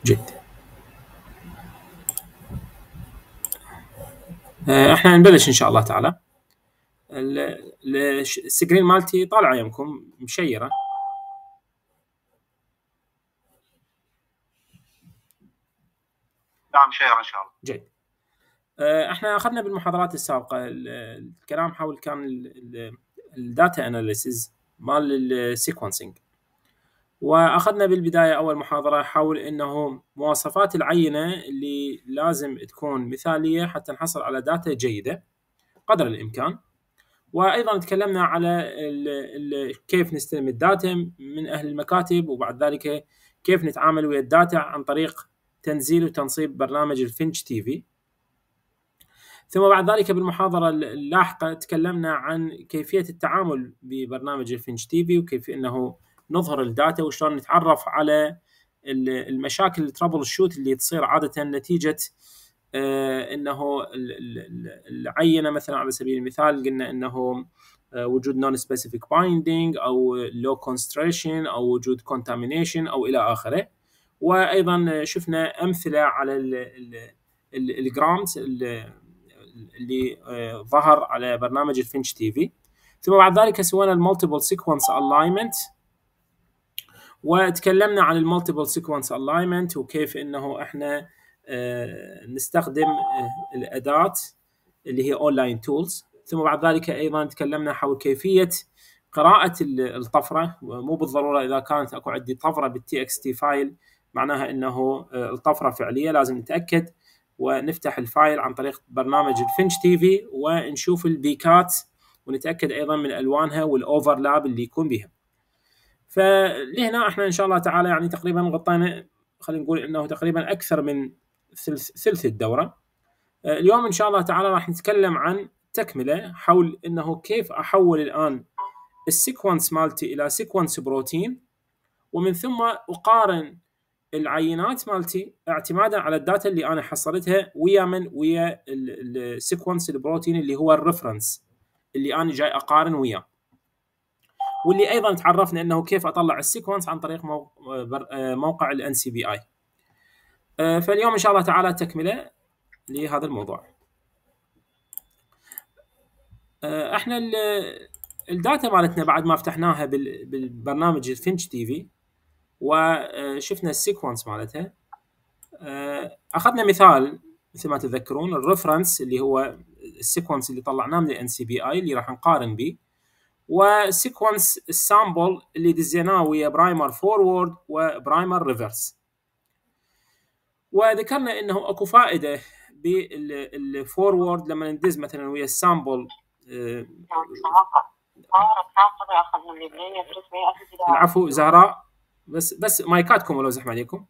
جيد. احنا نبلش ان شاء الله تعالى. السكرين مالتي طالعه يمكم مشيره. نعم مشيره ان شاء الله. جيد. احنا اخذنا بالمحاضرات السابقه الكلام حول كان الداتا اناليسيز مال السيكونسينج، واخذنا بالبدايه اول محاضره حول انه مواصفات العينه اللي لازم تكون مثاليه حتى نحصل على داتا جيده قدر الامكان. وايضا تكلمنا على كيف نستلم الداتا من اهل المكاتب، وبعد ذلك كيف نتعامل ويا الداتا عن طريق تنزيل وتنصيب برنامج الفينش تي في. ثم بعد ذلك بالمحاضره اللاحقه تكلمنا عن كيفيه التعامل ببرنامج الفينش تي في، وكيف انه نظهر الداتا وشلون نتعرف على المشاكل الترابل شوت اللي تصير عاده نتيجه انه العينه مثلا على سبيل المثال قلنا انه وجود نون سبيسيفيك بايندينج او لو كونستريشن او وجود كونتامينيشن او الى اخره. وايضا شفنا امثله على الجرامز اللي ظهر على برنامج الفينش تي في. ثم بعد ذلك سوينا المالتيبل سيكونس الاينمنت، وتكلمنا عن المالتيبل سيكونس الاينمنت وكيف انه احنا نستخدم الاداه اللي هي اونلاين تولز. ثم بعد ذلك ايضا تكلمنا حول كيفيه قراءه الطفره، مو بالضروره اذا كانت اكو عندي طفره بالتي اكس تي فايل معناها انه الطفره فعليه، لازم نتاكد ونفتح الفايل عن طريق برنامج الفينش تي في ونشوف البيكات ونتاكد ايضا من الوانها والاوفرلاب اللي يكون بها. فلهنا احنا ان شاء الله تعالى يعني تقريبا غطينا، خلينا نقول انه تقريبا اكثر من ثلث الدوره. اليوم ان شاء الله تعالى راح نتكلم عن تكمله حول انه كيف احول الان السيكونس مالتي الى سيكونس بروتين، ومن ثم اقارن العينات مالتي اعتمادا على الداتا اللي انا حصلتها ويا السيكونس البروتين اللي هو الريفرنس اللي انا جاي اقارن وياه. واللي ايضا تعرفنا انه كيف اطلع السيكونس عن طريق موقع الان سي بي اي. فاليوم ان شاء الله تعالى تكمله لهذا الموضوع. احنا الداتا مالتنا بعد ما فتحناها بالبرنامج الفينش تي في وشفنا السيكونس مالتها، اخذنا مثال مثل ما تذكرون الريفرنس اللي هو السيكونس اللي طلعناه من الان سي بي اي اللي راح نقارن به، وسيكونس السامبل اللي دزيناه ويا برايمر فورورد وبرايمر ريفرس. وذكرنا انه اكو فائده بالفورورد لما ندز مثلا ويا السامبل. العفو زهراء، بس مايكاتكم ولو زحمه عليكم.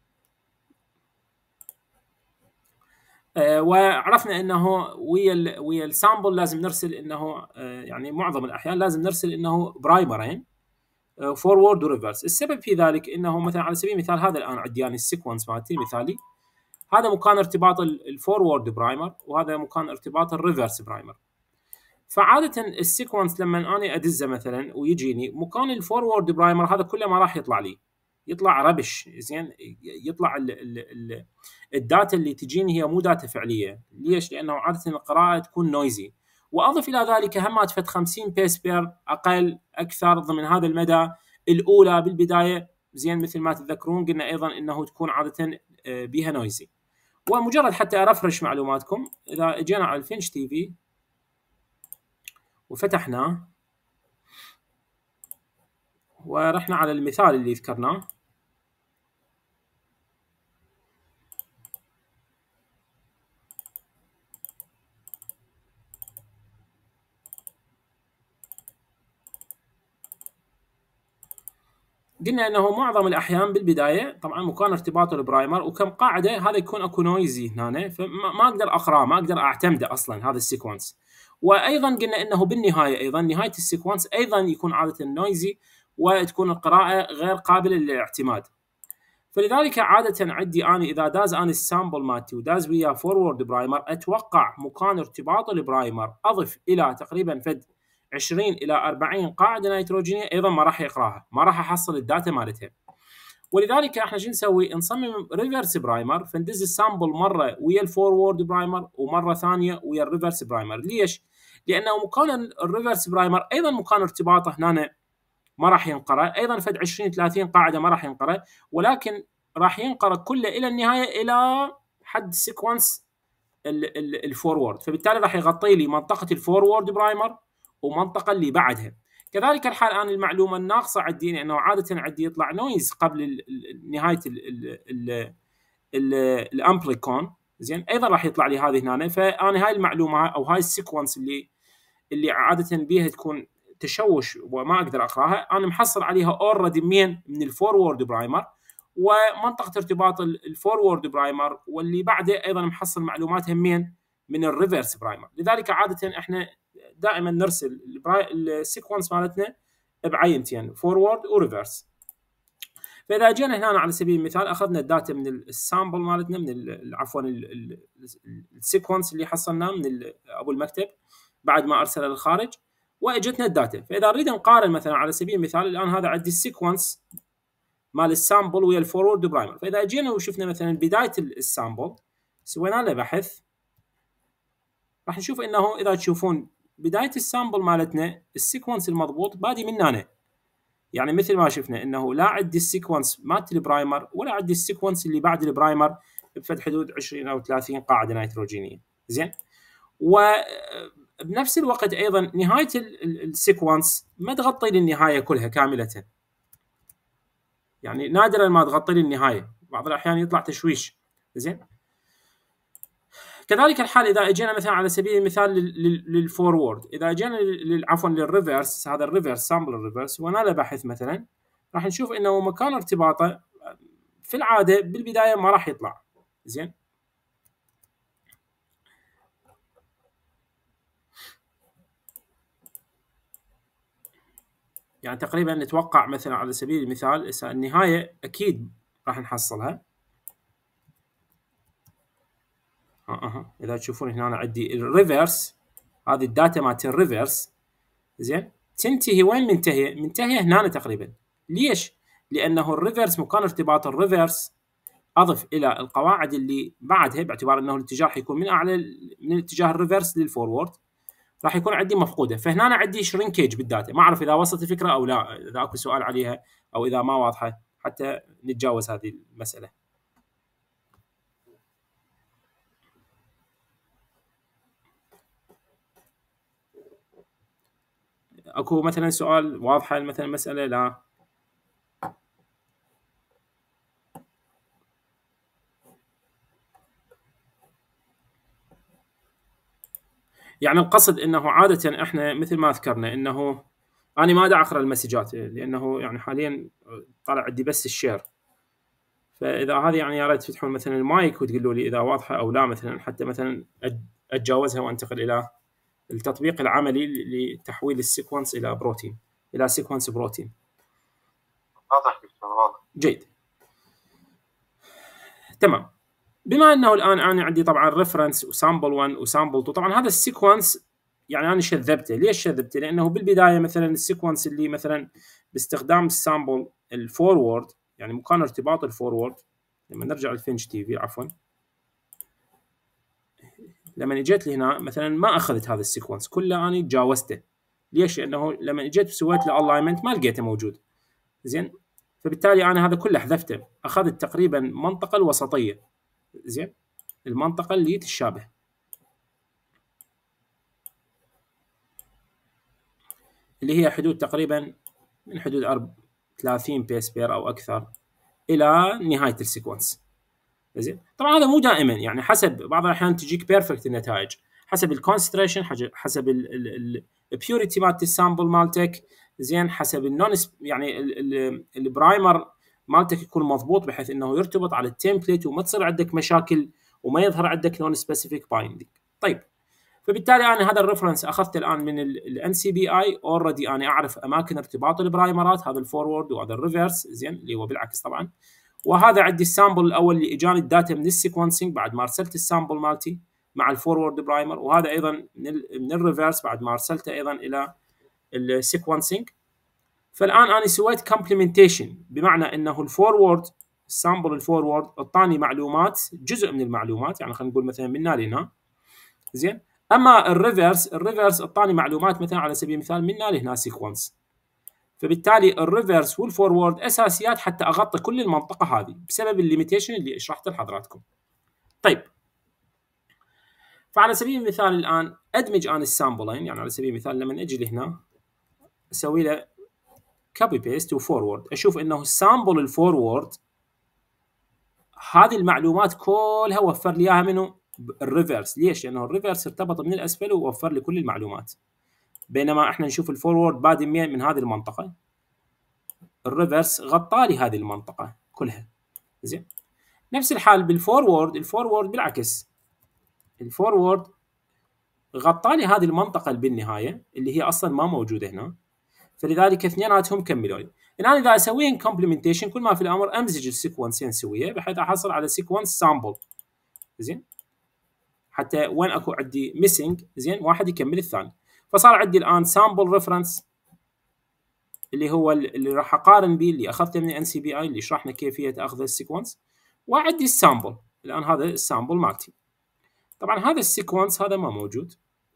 وعرفنا انه ويا السامبل لازم نرسل انه يعني معظم الاحيان لازم نرسل انه برايمرين فورورد وريفرس. السبب في ذلك انه مثلا على سبيل المثال هذا الان عندي يعني السيكونس مالتي المثالي، هذا مكان ارتباط الفورورد برايمر وهذا مكان ارتباط الريفرس برايمر. فعاده السيكونس لما انا ادزه مثلا ويجيني مكان الفورورد برايمر هذا كله ما راح يطلع لي، يطلع ربش زين، يطلع الداتا اللي تجيني هي مو داتا فعليه. ليش؟ لانه عاده القراءه تكون نويزي. واضف الى ذلك همات فد 50 بيس بير اقل اكثر ضمن هذا المدى الاولى بالبدايه زين، مثل ما تتذكرون قلنا ايضا انه تكون عاده بها نويزي. ومجرد حتى ارفرش معلوماتكم، اذا اجينا على الفينش تي في وفتحناه ورحنا على المثال اللي ذكرناه، قلنا انه معظم الاحيان بالبدايه طبعا مكان ارتباطه البرايمر وكم قاعده هذا يكون اكو نويزي هنا، فما اقدر اقراه، ما اقدر اعتمده اصلا هذا السيكونس. وايضا قلنا انه بالنهايه ايضا نهايه السيكونس ايضا يكون عاده نويزي وتكون القراءه غير قابله للاعتماد. فلذلك عاده عندي انا اذا داز انا السامبل مالتي وداز وياه فورورد برايمر، اتوقع مكان ارتباط البرايمر اضف الى تقريبا فد 20 الى 40 قاعده نيتروجينيه ايضا ما راح يقراها، ما راح احصل الداتا مالتها. ولذلك احنا شو نسوي؟ نصمم ريفرس برايمر، فندز السامبل مره ويا الفورورد برايمر ومره ثانيه ويا الريفرس برايمر. ليش؟ لانه مكان الريفرس برايمر ايضا مكان ارتباطه هنا ما راح ينقرا، ايضا فد 20 30 قاعده ما راح ينقرا، ولكن راح ينقرا كله الى النهايه الى حد سيكونس الفورورد، فبالتالي راح يغطي لي منطقه الفورورد برايمر ومنطقه اللي بعدها. كذلك الحال انا المعلومه الناقصه عندي لانه عاده عندي يطلع نويز قبل نهايه الامبليكون، زين ايضا راح يطلع لي هذه هنا. فانا هاي المعلومه او هاي السيكونس اللي عاده بيها تكون تشوش وما اقدر اقراها، انا محصل عليها اوريدي من الفورورد برايمر ومنطقه ارتباط الفورورد برايمر، واللي بعده ايضا محصل معلوماتها من الريفرس برايمر. لذلك عاده احنا دائما نرسل السيكونس مالتنا بعينتين، فورورد وريفرس. فاذا جينا هنا على سبيل المثال اخذنا الداتا من السامبل مالتنا، من عفوا السيكونس اللي حصلناه من ابو المكتب بعد ما ارسله للخارج، واجتنا الداتا. فاذا نريد نقارن مثلا على سبيل المثال الان هذا عندي السيكونس مال السامبل ويا الفورورد برايمر، فاذا جينا وشفنا مثلا بدايه السامبل سوينا له بحث، راح نشوف انه اذا تشوفون بدايه السامبل مالتنا السيكونس المضبوط بادي من هنا، يعني مثل ما شفنا انه لا عندي السيكونس مالت البرايمر ولا عندي السيكونس اللي بعد البرايمر بفد حدود 20 او 30 قاعده نيتروجينيه. زين، وبنفس الوقت ايضا نهايه السيكونس ما تغطي لي النهايه كلها كامله، يعني نادرا ما تغطي لي النهايه، بعض الاحيان يطلع تشويش. زين، كذلك الحال اذا اجينا مثلا على سبيل المثال للفورورد، اذا اجينا عفوا للريفرس، هذا الريفرس سامبل الريفرس وانا له بحث مثلا، راح نشوف انه مكان ارتباطه في العاده بالبدايه ما راح يطلع. زين، يعني تقريبا نتوقع مثلا على سبيل المثال النهايه اكيد راح نحصلها. اذا تشوفون هنا أنا عندي الريفرس، هذه الداتا مالت الريفرس، زين، تنتهي وين منتهيه؟ منتهيه هنا تقريبا. ليش؟ لانه الريفرس مكان ارتباط الريفرس اضف الى القواعد اللي بعدها، باعتبار انه الاتجاه حيكون من اعلى من اتجاه الريفرس للفورورد، راح يكون عندي مفقوده. فهنا أنا عندي شرينكيج بالداتا، ما اعرف اذا وصلت الفكره او لا، اذا اكو سؤال عليها او اذا ما واضحه حتى نتجاوز هذه المساله. اكو مثلا سؤال واضحه مثلا مساله؟ لا. يعني القصد انه عاده احنا مثل ما ذكرنا انه انا ما دا اقرا المسجات لانه يعني حاليا طالع عندي بس الشير، فاذا هذه يعني يا ريت تفتحون مثلا المايك وتقولوا لي اذا واضحه او لا، مثلا حتى مثلا اتجاوزها وانتقل الى التطبيق العملي لتحويل السيكونس الى بروتين، الى سيكونس بروتين. واضح دكتور، واضح. جيد، تمام. بما انه الان انا عندي طبعا ريفرنس وسامبل 1 وسامبل 2، طبعا هذا السيكونس يعني انا شذبته. ليش شذبته؟ لانه بالبدايه مثلا السيكونس اللي مثلا باستخدام السامبل الفورورد، يعني مكان ارتباط الفورورد، لما نرجع للفينش تي في عفوا، لما اجيت لي هنا مثلا ما اخذت هذا السيكونس كله، انا تجاوزته. ليش؟ لانه لما اجيت سويت له الاينمنت ما لقيته موجود. زين، فبالتالي انا هذا كله حذفته، اخذت تقريبا منطقه الوسطيه. زين، المنطقه اللي تشابه، اللي هي حدود تقريبا من حدود 30 بيس بير او اكثر الى نهايه السيكونس. زين، طبعا هذا مو دائما، يعني حسب، بعض الاحيان تجيك بيرفكت النتائج حسب الكونسنتريشن، حسب البيوريتي مالت السامبل مالتك، زين، حسب النون يعني البرايمر مالتك يكون مضبوط بحيث انه يرتبط على التمبلت وما تصير عندك مشاكل وما يظهر عندك نون سبيسيفيك بايندينج. طيب، فبالتالي انا هذا الريفرنس اخذته الان من الان سي بي اي اوريدي، انا اعرف اماكن ارتباط البرايمرات، هذا الفورورد وهذا الريفرس، زين، اللي هو بالعكس طبعا. وهذا عندي السامبل الاول اللي اجاني الداتا من السيكونسنج بعد ما ارسلت السامبل مالتي مع الفورورد برايمر، وهذا ايضا من الريفرس بعد ما ارسلته ايضا الى السيكونسنج. فالان انا سويت كومبلمنتيشن، بمعنى انه الفورورد، السامبل الفورورد اعطاني معلومات، جزء من المعلومات، يعني خلينا نقول مثلا من هنا لهنا، زين. اما الريفرس اعطاني معلومات مثلا على سبيل المثال من هنا لهنا سيكونس. فبالتالي الريفرس والفورورد اساسيات حتى اغطي كل المنطقه هذه بسبب الليميتيشن اللي شرحته لحضراتكم. طيب، فعلى سبيل المثال الان ادمج انا السامبلين، يعني على سبيل المثال لما اجي لهنا اسوي له كوبي بيست وفورورد، اشوف انه السامبل الفورورد هذه المعلومات كلها وفر لي اياها منه الريفرس. ليش؟ لانه الريفرس ارتبط من الاسفل ووفر لي كل المعلومات، بينما احنا نشوف الفورورد بادئ من هذه المنطقه، الريفرس غطى لي هذه المنطقه كلها. زين. نفس الحال بالفورورد، الفورورد بالعكس، الفورورد غطى لي هذه المنطقه بالنهايه اللي هي اصلا ما موجوده هنا، فلذلك اثنيناتهم كملوا لي. الان اذا اسوي كومبلمنتيشن كل ما في الامر امزج السيكونسين سويه بحيث احصل على سيكونس سامبل. زين، حتى وين اكو عندي ميسنج، زين، واحد يكمل الثاني. فصار عندي الان سامبل ريفرنس اللي هو اللي راح اقارن به اللي اخذته من ان سي بي اي اللي شرحنا كيفيه اخذ السيكونس، وعندي السامبل. الان هذا السامبل مالتي. طبعا هذا السيكونس هذا ما موجود،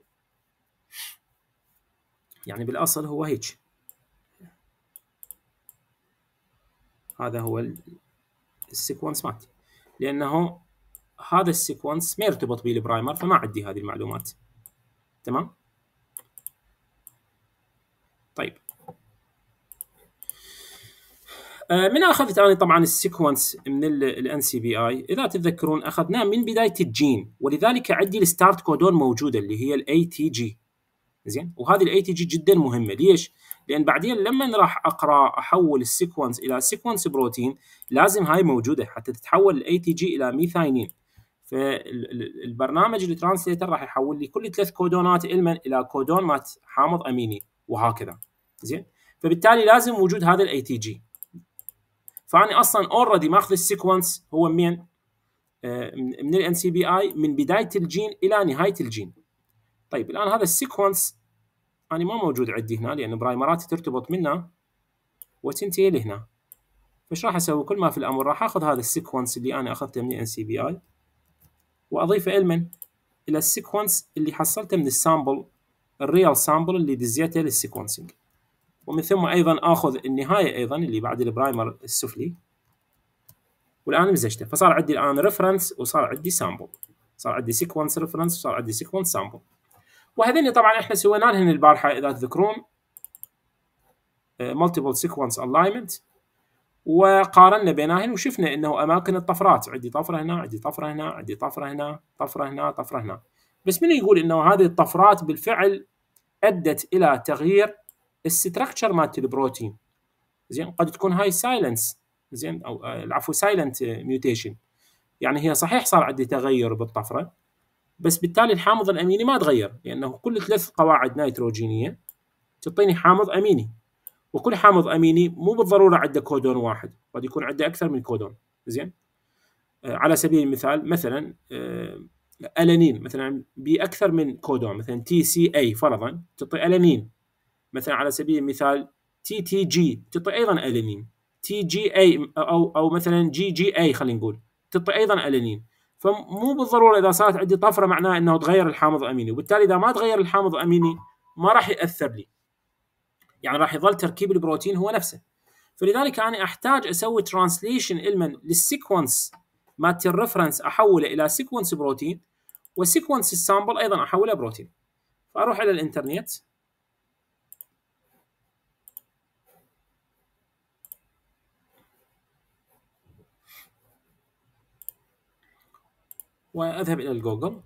يعني بالاصل هو هيك، هذا هو السيكونس مالتي، لانه هذا السيكونس ما يرتبط به البرايمر، فما عندي هذه المعلومات. تمام. طيب، من اخذت انا طبعا السيكونس من الان سي بي اي، اذا تتذكرون اخذناه من بدايه الجين، ولذلك عندي الستارت كودون موجوده اللي هي الاي تي جي. زين، وهذه الاي تي جي جدا مهمه. ليش؟ لان بعدين لما راح اقرا احول السيكونس الى سيكونس بروتين لازم هاي موجوده حتى تتحول الاي تي جي الى ميثاينين. فالبرنامج الترانسليتر راح يحول لي كل 3 كودونات الى كودون مات حامض اميني وهكذا. زين، فبالتالي لازم وجود هذا الاي تي جي. فانا اصلا اوريدي ماخذ السيكونس هو من الان سي بي اي من بدايه الجين الى نهايه الجين. طيب الان هذا السيكونس انا ما موجود عندي هنا لان برايمراتي ترتبط منه وتنتهي لهنا. فايش راح اسوي؟ كل ما في الامر راح اخذ هذا السيكونس اللي انا اخذته من ان سي بي اي واضيفه الى السيكونس اللي حصلته من السامبل، الريال سامبل اللي دزيته للسيكونسنج، ومن ثم ايضا اخذ النهايه ايضا اللي بعد البرايمر السفلي، والان مزجته. فصار عندي الان ريفرنس وصار عندي سامبل، صار عندي سيكونس ريفرنس وصار عندي سيكونس سامبل. وهذين طبعا احنا سوينا لهن البارحه اذا تذكرون مالتيبل سيكونس الاينمنت، وقارنا بينهن وشفنا انه اماكن الطفرات، عندي طفره هنا، عندي طفره هنا، عندي طفره هنا، طفره هنا، طفره هنا. بس من يقول انه هذه الطفرات بالفعل ادت الى تغيير الستركتشر مالت البروتين؟ زين، قد تكون هاي سايلنس، زين، او العفو سايلنت ميوتيشن، يعني هي صحيح صار عندي تغير بالطفره، بس بالتالي الحامض الاميني ما تغير، لانه كل 3 قواعد نيتروجينيه تعطيني حامض اميني، وكل حامض اميني مو بالضروره عنده كودون واحد، قد يكون عنده اكثر من كودون. زين، على سبيل المثال مثلا الانين مثلا باكثر من كودون، مثلا تي سي اي فرضا تعطي الانين، مثلا على سبيل المثال تي تي جي تعطي ايضا الانين، تي جي اي او مثلا جي جي اي خلينا نقول تعطي ايضا الانين. فمو بالضروره اذا صارت عندي طفره معناه انه تغير الحامض الاميني، وبالتالي اذا ما تغير الحامض الاميني ما راح ياثر لي، يعني راح يظل تركيب البروتين هو نفسه. فلذلك انا احتاج اسوي ترانسليشن للسيكونس مالت الريفرنس احوله الى سيكونس بروتين، وسيكونس السامبل ايضا احوله بروتين. فاروح الى الانترنت واذهب الى الجوجل،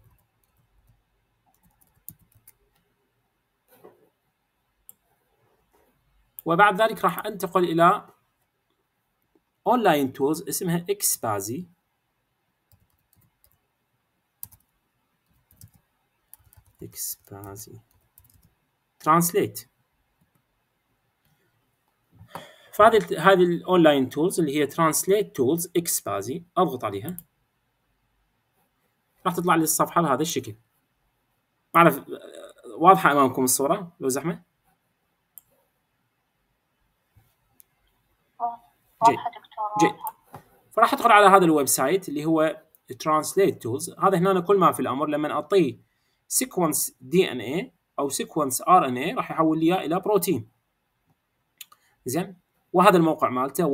وبعد ذلك راح انتقل الى اونلاين تولز اسمها اكسبازي. ترانسليت. فهذه الاونلاين تولز اللي هي ترانسليت تولز اكسبازي، اضغط عليها راح تطلع لي الصفحه بهذا الشكل. ما اعرف واضحه امامكم الصوره لو زحمه؟ جيد. فراح ادخل على هذا الويب سايت اللي هو Translate Tools. هذا هنا كل ما في الامر لما اعطيه سيكونس DNA او سيكونس RNA راح يحول لي اياه الى بروتين. زين، وهذا الموقع مالته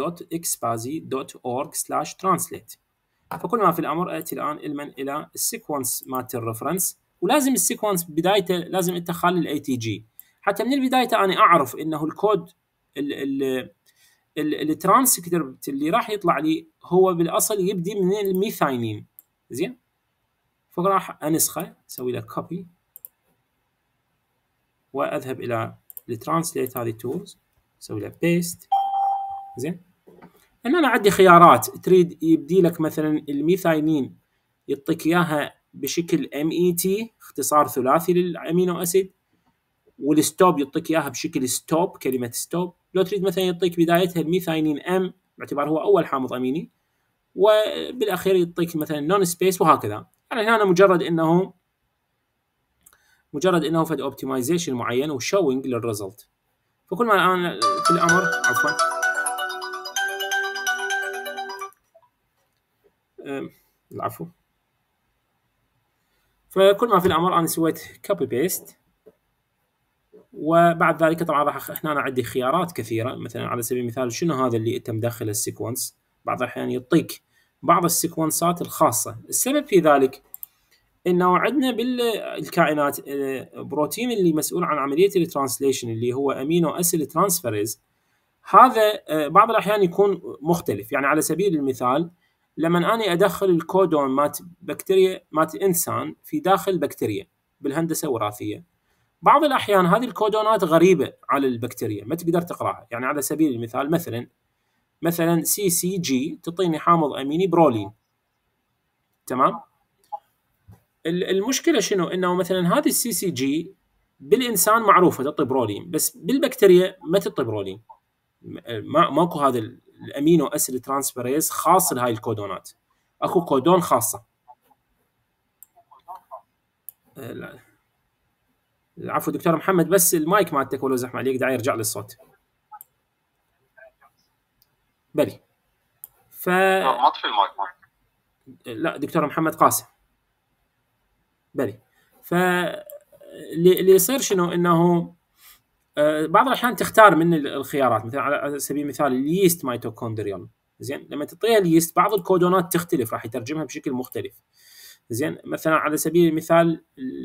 web.expazi.org/translate. فكل ما في الامر اتي الان الى السيكونس مالت الريفرنس، ولازم السيكونس بدايته لازم انت خلي ATG حتى من البدايه انا اعرف انه الكود الترانسكريبت اللي راح يطلع لي هو بالاصل يبدي من الميثاينين. زين، فراح انسخه، اسوي له كوبي واذهب الى الترانسليت هذه تولز، اسوي له بيست. زين، ان انا عندي خيارات، تريد يبدي لك مثلا الميثاينين يعطيك اياها بشكل MET اختصار ثلاثي للامينو اسيد، والستوب يعطيك اياها بشكل ستوب كلمه ستوب. لو تريد مثلا يعطيك بدايتها الميثاينين M باعتبار هو اول حامض اميني، وبالاخير يعطيك مثلا نون سبيس وهكذا. يعني هنا مجرد انه فد اوبتمايزيشن معين وشوينج للريزلت. فكل ما الان في الامر عفوا العفو فكل ما في الامر انا سويت كوبي بيست، وبعد ذلك طبعا راح هنا عندي خيارات كثيره. مثلا على سبيل المثال شنو هذا اللي انت مدخل السيكونس، بعض الاحيان يعطيك بعض السيكونسات الخاصه. السبب في ذلك انه عندنا بالكائنات بروتين اللي مسؤول عن عمليه الترانسليشن اللي هو امينو اسيد ترانسفيريز، هذا بعض الاحيان يكون مختلف. يعني على سبيل المثال لما اني ادخل الكودون مات بكتيريا مات انسان في داخل بكتيريا بالهندسه الوراثيه، بعض الاحيان هذه الكودونات غريبه على البكتيريا ما تقدر تقراها. يعني على سبيل المثال مثلا CCG تعطيني حامض اميني برولين، تمام. المشكله شنو؟ انه مثلا هذه CCG بالانسان معروفه تعطي برولين، بس بالبكتيريا ما تعطي برولين. ماكو هذا الامينو اسيد ترانسفيريز خاص لهاي الكودونات، اكو كودون خاصه. العفو دكتور محمد، بس المايك مالتك ولو زحمه عليك داعي يرجع لي الصوت. بلي مطفي المايك مالك. لا دكتور محمد قاسم. بلي اللي يصير شنو؟ انه بعض الاحيان تختار من الخيارات. مثلا على سبيل المثال اليست ميتوكوندريال، زين، لما تعطيها اليست بعض الكودونات تختلف، راح يترجمها بشكل مختلف. زين، مثلا على سبيل المثال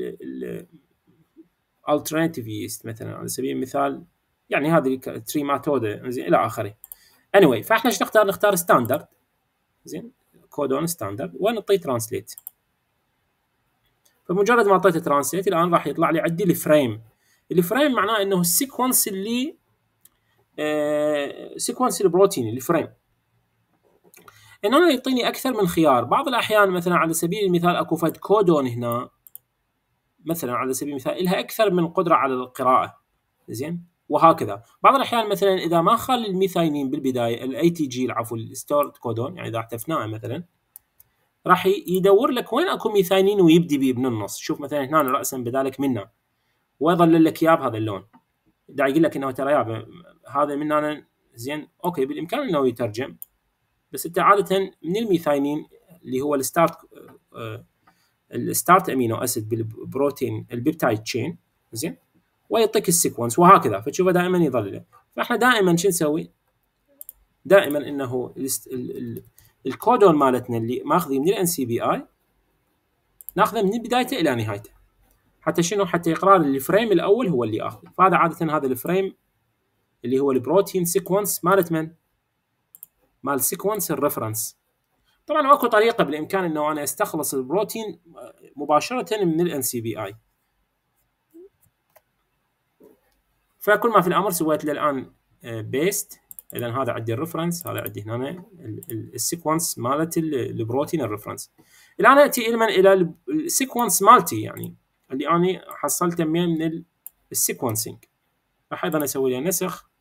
الالترناتيف يست مثلا على سبيل المثال، يعني هذه تريماتودا، زين، الى اخره. anyway فاحنا ايش نختار ستاندرد، زين، كودون ستاندرد، ونعطيه ترانسليت. فمجرد ما اعطيته ترانسليت الان راح يطلع لي عندي الفريم معناه انه السيكونس اللي سيكونس البروتين الفريم. ان انا يعطيني اكثر من خيار. بعض الاحيان مثلا على سبيل المثال اكو فد كودون هنا مثلا على سبيل المثال لها اكثر من قدره على القراءه، زين، وهكذا. بعض الاحيان مثلا اذا ما خلي الميثاينين بالبدايه ATG العفو الستورد كودون، يعني اذا احتفناه مثلا راح يدور لك وين اكو ميثاينين ويبدي بيه من النص. شوف مثلا هنا راسا بدالك منه ويظل لك اياه بهذا اللون، دا يقول لك انه ترى يابا هذا من انا، زين، اوكي بالامكان انه يترجم، بس انت عاده من الميثاينين اللي هو الستارت امينو اسيد بالبروتين البيبتايد تشين، زين، ويعطيك السيكونس وهكذا. فتشوفه دائما يظل له. فاحنا دائما شو نسوي؟ دائما انه الكودون مالتنا اللي ماخذه من NCBI ناخذه من بدايته الى نهايته. حتى شنو؟ حتى يقرا الفريم الاول هو اللي اخذه. فهذا عاده هذا الفريم اللي هو البروتين سيكونس مالت من؟ مال سيكونس الريفرنس. طبعا اكو طريقه بالامكان انه انا استخلص البروتين مباشره من NCBI. فكل ما في الامر سويت له الان بيست. اذا هذا عندي الريفرنس، هذا عندي هنا السيكونس مالت البروتين الريفرنس. الان اتي الى السيكونس مالتي، يعني اللي انا حصلته من السيكونسينج. راح ايضا اسوي له نسخ.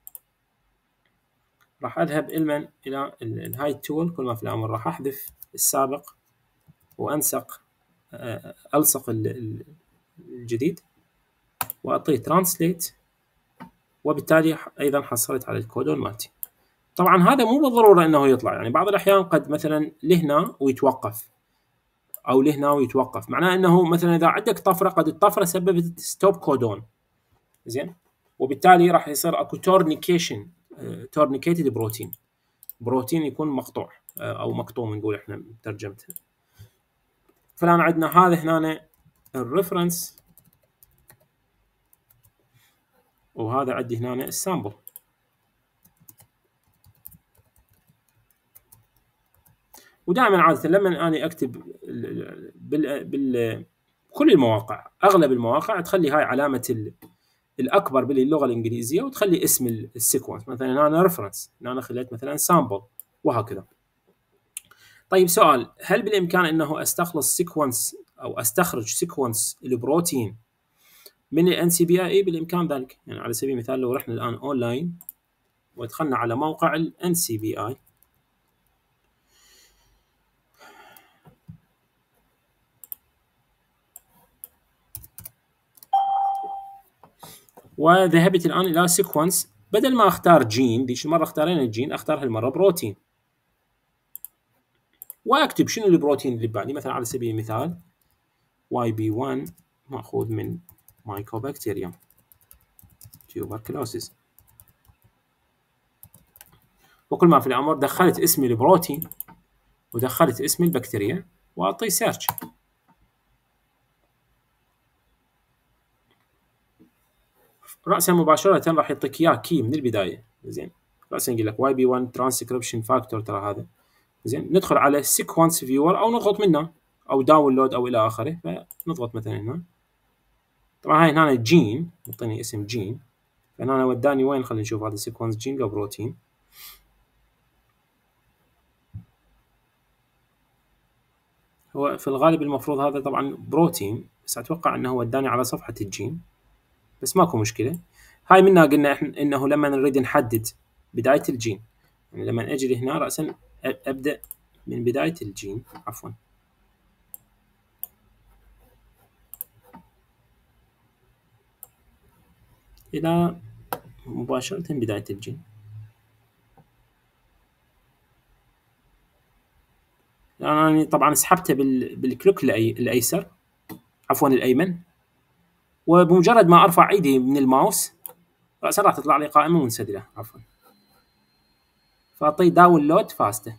راح اذهب الى الهاي تول. كل ما في الامر راح احذف السابق وانسق الصق الجديد واعطيه ترانسليت، وبالتالي ايضا حصلت على الكودون مالتي. طبعا هذا مو بالضروره انه يطلع، يعني بعض الاحيان قد مثلا لهنا ويتوقف او لهنا ويتوقف، معناه انه مثلا اذا عندك طفره قد الطفره سببت ستوب كودون، زين، وبالتالي راح يصير اكو تورنيكيشن، تورنيكيتد بروتين يكون مقطوع او مقطوم نقول احنا بترجمتها. فالان عندنا هذا هنا الريفرنس، وهذا عندي هنا السامبل. ودائما عاده لما انا اكتب كل المواقع، اغلب المواقع تخلي هاي علامه الاكبر باللغه الانجليزيه وتخلي اسم السيكونس، مثلا انا ريفرنس، انا خليت مثلا سامبل وهكذا. طيب سؤال، هل بالامكان انه استخلص سيكونس او استخرج سيكونس البروتين من الان سي بي اي؟ بالامكان ذلك. يعني على سبيل المثال لو رحنا الان اونلاين ودخلنا على موقع الان سي بي اي، وذهبت الان الى سيكونس، بدل ما اختار جين، ديش المره اختارينا الجين، اختار هالمره بروتين، واكتب شنو البروتين اللي ببالي. مثلا على سبيل المثال YB1 ماخوذ من مايكوبكتيريوم تيوبركلوسيس، وكل ما في الامر دخلت اسم البروتين ودخلت اسم البكتيريا واعطي سيرش. راسا مباشره راح يعطيك اياه كي من البدايه، زين، راسا يقول لك YB1 ترانسكريبشن فاكتور، ترى هذا زين. ندخل على سيكونس فيور او نضغط منه او داونلود او الى اخره، فنضغط مثلا هنا. طبعا هاي هنا جين، يعطيني اسم جين، فهنا وداني وين؟ خلينا نشوف هذا سيكونس جين لو بروتين. هو في الغالب المفروض هذا طبعا بروتين، بس اتوقع انه وداني على صفحه الجين، بس ماكو مشكله. هاي منا قلنا احنا انه لما نريد نحدد بدايه الجين، يعني لما اجي هنا راسا ابدا من بدايه الجين، عفوا، الى مباشره بدايه الجين. انا طبعا سحبته بالكليك الايسر، عفوا الايمن، وبمجرد ما ارفع ايدي من الماوس راسا راح تطلع لي قائمه منسدله، عفوا، فاعطيه داونلود فاسته.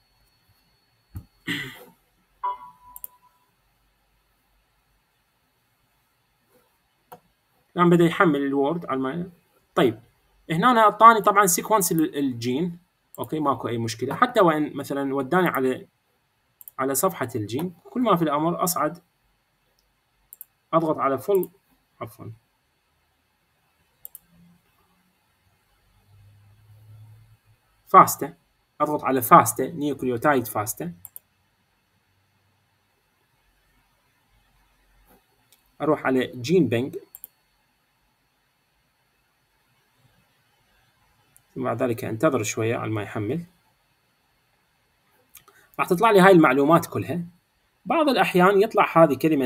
الان بدا يحمل الوورد على الماء. طيب هنا أنا اعطاني طبعا سيكونس الجين، اوكي ماكو اي مشكله، حتى وان مثلا وداني على صفحه الجين، كل ما في الامر اصعد اضغط على فل، عفوا، فاسته، اضغط على فاسته نيوكليوتايد فاسته، اروح على جين بنك، ثم بعد ذلك انتظر شويه على ما يحمل. راح تطلع لي هاي المعلومات كلها. بعض الاحيان يطلع هذه كلمه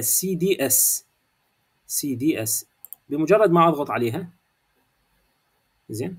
CDS بمجرد ما اضغط عليها، زين،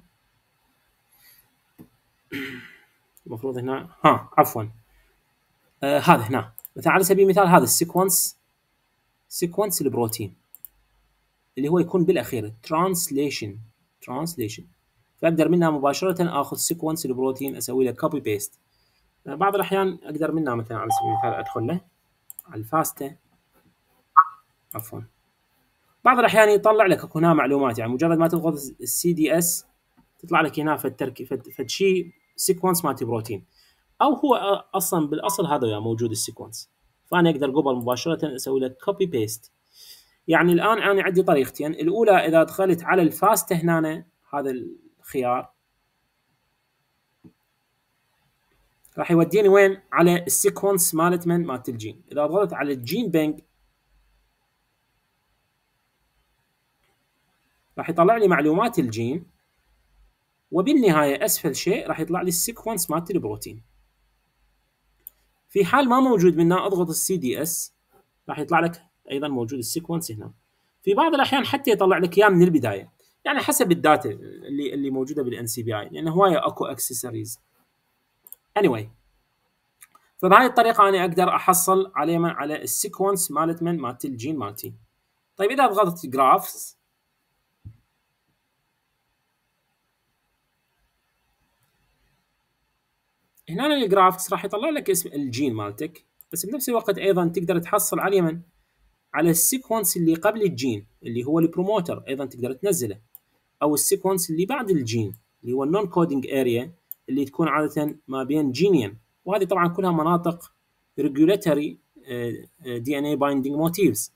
المفروض هنا عفوا هذا هنا مثلا على سبيل المثال هذا سيكونس البروتين اللي هو يكون بالاخير ترانسليشن، فاقدر منها مباشره اخذ سيكونس البروتين اسوي له كوبي بيست. بعض الاحيان اقدر منها مثلا على سبيل المثال ادخل له على الفاسته، عفوا، بعض الاحيان يطلع لك هنا معلومات، يعني مجرد ما تضغط CDS تطلع لك هنا فد شيء سيكونس مالتي بروتين، او هو اصلا بالاصل هذا موجود السيكونس، فانا اقدر قبل مباشره اسوي له كوبي بيست. يعني الان انا عندي طريقتين، الاولى اذا دخلت على الفاسته هنا هذا الخيار راح يوديني وين؟ على السيكونس مالت الجين. اذا ضغطت على الجين بنك راح يطلع لي معلومات الجين، وبالنهايه اسفل شيء راح يطلع لي السيكونس مالت البروتين. في حال ما موجود منه اضغط CDS راح يطلع لك ايضا موجود السيكونس هنا. في بعض الاحيان حتى يطلع لك اياه من البدايه. يعني حسب الداتا اللي موجوده بالان سي بي اي، لان هوايه اكو اكسسوارز. anyway، فبهاي الطريقه انا اقدر احصل على السيكونس مالت الجين مالتي. طيب اذا ضغطت جرافس، هنا الجرافكس راح يطلع لك اسم الجين مالتك، بس بنفس الوقت ايضا تقدر تحصل على السيكونس اللي قبل الجين اللي هو البروموتر، ايضا تقدر تنزله، او السيكونس اللي بعد الجين اللي هو النون كودينج اريا اللي تكون عاده ما بين جينين، وهذه طبعا كلها مناطق ريجوليتوري دي ان اي بايندينج موتيفز.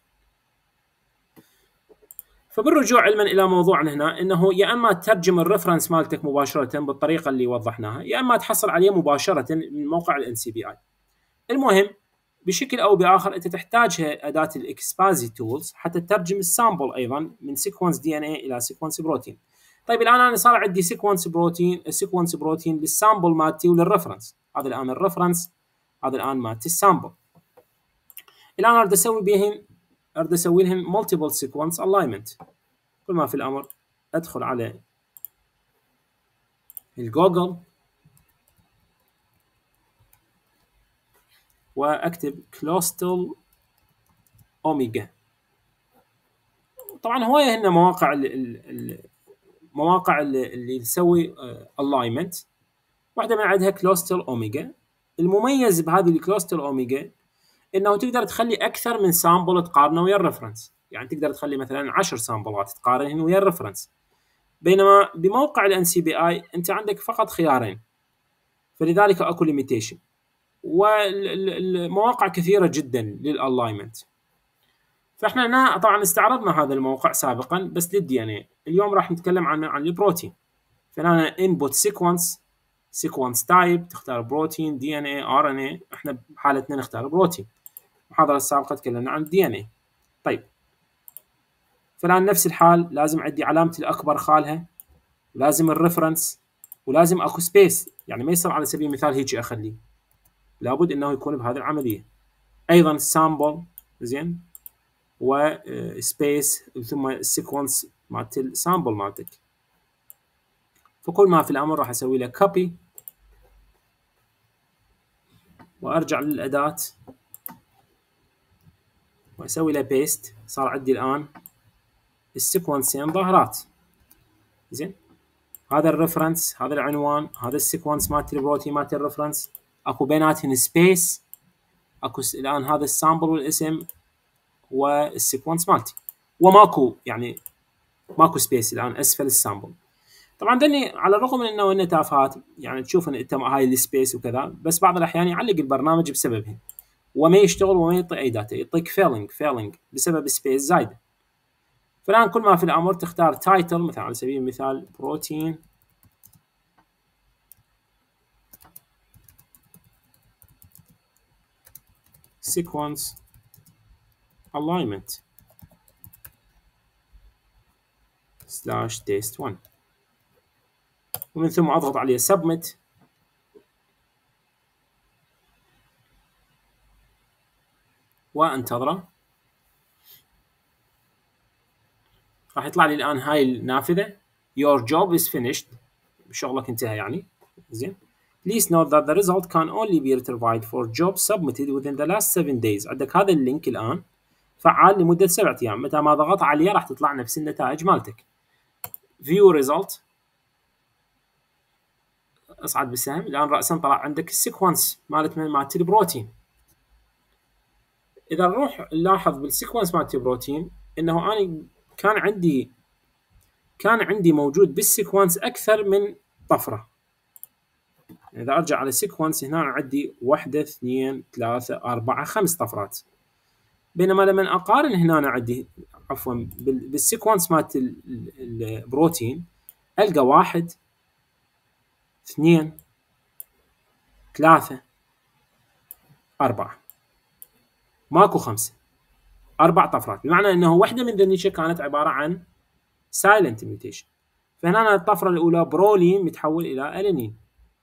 فبالرجوع علما الى موضوعنا هنا، انه يا اما تترجم الريفرنس مالتك مباشره بالطريقه اللي وضحناها، يا اما تحصل عليه مباشره من موقع الان سي بي اي. المهم بشكل او باخر انت تحتاج اداه الاكسبازي تولز حتى تترجم السامبل ايضا من سيكونس دي ان اي الى سيكونس بروتين. طيب الان انا صار عندي سيكونس بروتين للسامبل مالتي وللريفرنس، هذا الان الريفرنس، هذا الان مالتي السامبل. الان اريد اسوي لهم مالتيبل سيكونس الاينمنت. كل ما في الامر ادخل على الجوجل واكتب كلوستل اوميجا. طبعا هوايه هنا مواقع اللي تسوي الاينمنت، واحده من عندها كلوستل اوميجا. المميز بهذه الكلوستل اوميجا انه تقدر تخلي اكثر من سامبل تقارنه ويا الريفرنس، يعني تقدر تخلي مثلا 10 سامبلات تقارنهن ويا الريفرنس، بينما بموقع الان سي بي اي انت عندك فقط خيارين، فلذلك اكو ليميتيشن. والمواقع كثيره جدا للالاينمنت. فاحنا هنا طبعا استعرضنا هذا الموقع سابقا بس للدي ان اي، اليوم راح نتكلم عن البروتين. فهنا انبوت سيكونس تايب، تختار بروتين، دي ان اي، ار ان اي. احنا بحالتنا نختار بروتين. المحاضره السابقه تكلمنا عن الدي ان اي. طيب فالان نفس الحال، لازم عندي علامه الاكبر خالها، ولازم الريفرنس، ولازم اكو سبيس، يعني ما يصير على سبيل المثال هيك اخليه، لابد انه يكون بهذه العمليه. ايضا السامبل زين، وسبيس، ثم السيكونس مالت السامبل مالتك. فكل ما في الامر راح اسوي له كوبي وارجع للاداه واسوي له بيست. صار عندي الان السيكونسين ظاهرات. زين، هذا الريفرنس، هذا العنوان، هذا السيكونس مالت البروتين مالت الريفرنس، اكو بيناتهم سبيس، اكو الان هذا السامبل والاسم والسيكونس مالتي، وماكو يعني ماكو سبيس الان اسفل السامبل. طبعا دني على الرغم من انه تافهات، يعني تشوف ان انت هاي السبيس وكذا، بس بعض الاحيان يعلق البرنامج بسببها وما يشتغل وما يعطي اي داتا، يعطيك فيلينج بسبب سبيس زايده. فالان كل ما في الامر تختار تايتل، مثلا على سبيل المثال بروتين sequence alignment /test1، ومن ثم اضغط عليه submit. وانتظره. راح يطلع لي الان هاي النافذه your job is finished، شغلك انتهى يعني. زين، please note that the result can only be retrieved for job submitted within the last 7 days. عندك هذا اللينك الان فعال لمده 7 ايام، متى ما ضغط عليه راح تطلع نفس النتائج مالتك. view result، اصعد بالسهم. الان راسا طلع عندك السيكونس مالت البروتين. اذا نروح نلاحظ بالسيكونس مالت البروتين انه انا كان عندي موجود بالسيكونس اكثر من طفره. اذا ارجع على السيكونس هنا عندي 1 2 3 4 5 طفرات، بينما لما اقارن هنا عندي عفوا بالسيكونس مالت البروتين القى 1 2 3 4، ماكو 5، 4 طفرات، بمعنى انه واحده من ذنيشه كانت عباره عن سايلنت ميوتيشن. فهنا الطفره الاولى برولين متحول الى الانين،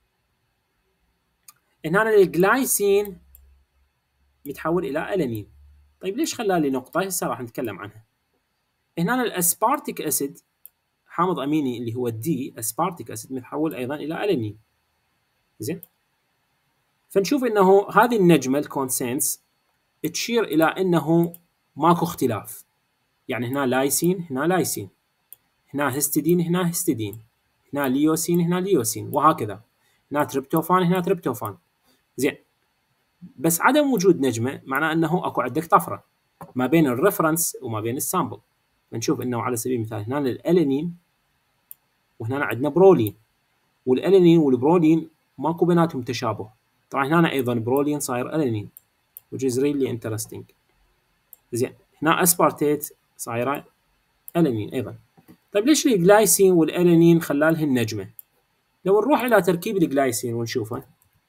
هنا الجلايسين متحول الى الانين. طيب ليش خلى لي نقطه؟ هسه راح نتكلم عنها. هنا الاسبارتيك اسيد حامض اميني اللي هو الدي اسبارتيك اسيد متحول ايضا الى الانين. زين، فنشوف انه هذه النجمه الكونسنس تشير الى انه ماكو اختلاف، يعني هنا لايسين هنا لايسين، هنا هستidine هنا هستidine، هنا ليوسين هنا ليوسين، وهكذا، هنا تريبتوفان هنا تريبتوفان. زين، بس عدم وجود نجمه معناه انه اكو عندك طفره ما بين الريفرنس وما بين السامبل. بنشوف انه على سبيل المثال هنا الالانين وهنا عندنا برولين، والالانين والبرولين ماكو بيناتهم تشابه. طبعا هنا ايضا برولين صاير الانين which is really interesting. زين، هنا اسبارتيت صايره الانين ايضا. طيب ليش الجلايسين والالانين خلالهن نجمه؟ لو نروح الى تركيب الجلايسين ونشوفه،